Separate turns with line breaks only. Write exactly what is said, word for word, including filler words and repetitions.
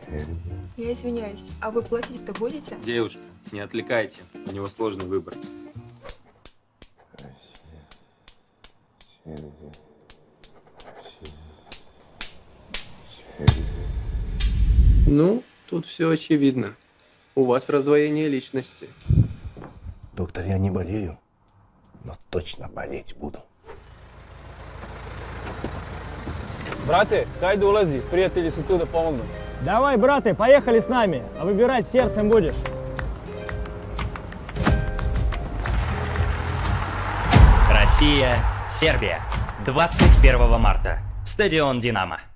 Я извиняюсь, а вы платить-то будете?
Девушка, не отвлекайте, у него сложный выбор.
Ну, тут все очевидно. У вас раздвоение личности.
Доктор, я не болею, но точно болеть буду.
Брате, дайде улази, приятели su tu da pomognu.
Давай, браты, поехали с нами, а выбирать сердцем будешь.
Россия, Сербия. двадцать первого марта. Стадион «Динамо».